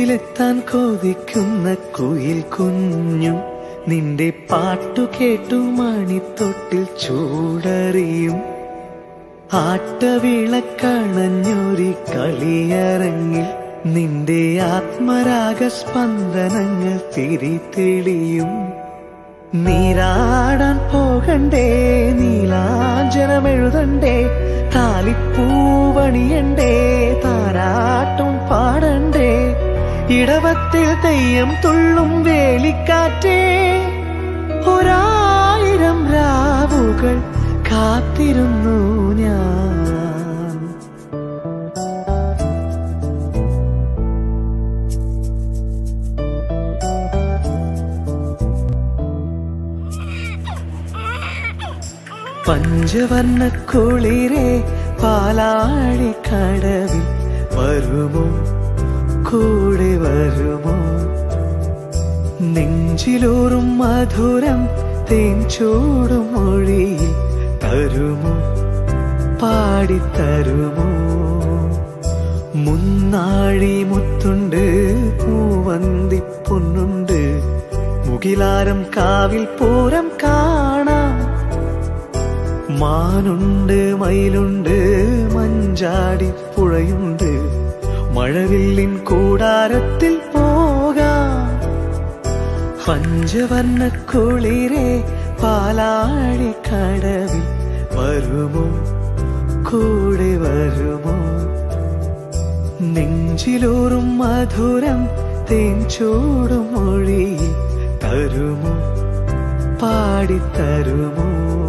കൂട്ടിലെത്താൻ കൊതിക്കുന്ന കുയിൽ കുഞ്ഞും നിന്റെ പാട്ടു കേട്ടു മണിത്തൊട്ടിൽ ചൂടറിയും ആട്ടവിളക്കണഞ്ഞൊരി കളിയരങ്ങിൽ നിന്റെ ആത്മരാഗ സ്പന്ദനങ്ങൾ തിരിതെളിയും നീരാടാൻ പോകണ്ടേ നീലാഞ്ജനമെഴുതണ്ടേ താലിപ്പൂവണിയണ്ടേ താരാട്ടും പാടണ്ടേ ഇടവത്തിൽ തെയ്യം തുള്ളും വേലിക്കാറ്റേ ഒരായിരം രാവുകൾ കാത്തിരുന്നു ഞാൻ. പഞ്ചവർണ്ണ കുളിരേ പാലാഴിക്കടവിൽ വരുമോ കൂടെ വരുമോ നെഞ്ചിലൂറും മധുരം തേൻ ചൂടും മൊഴിയിൽ തരുമോ പാടിത്തരുമോ മുന്നാഴി മുത്തുണ്ട് പൂവന്തി പൊന്നുണ്ട് മുകിലാരം കാവിൽ പൂരം കാണാം മാനുണ്ട് മയിലുണ്ട് മഞ്ചാടി പുഴയുണ്ട് മഴവില്ലിൻ കൂടാരത്തിൽ പോകാം പഞ്ചവർണ്ണ കുളിരേ പാലാഴിക്കടവിൽ വരുമോ കൂടെ വരുമോ നെഞ്ചിലൂറും മധുരം തേൻ ചൂടും മൊഴിയിൽ തരുമോ പാടിത്തരുമോ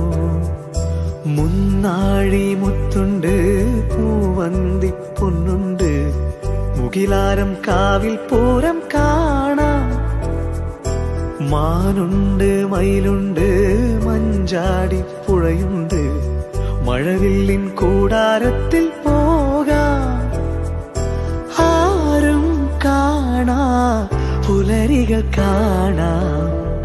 മുന്നാഴി മുത്തുണ്ട് പൂവന്തി പൊന്നുണ്ട് മുകിലാരം കാവിൽ പൂരം കാണാം മാനുണ്ട് മയിലുണ്ട് മഞ്ചാടി പുഴയുണ്ട് മഴവില്ലിൻ കൂടാരത്തിൽ പോകാം ആരും കാണാ പുലരികൾ കാണാം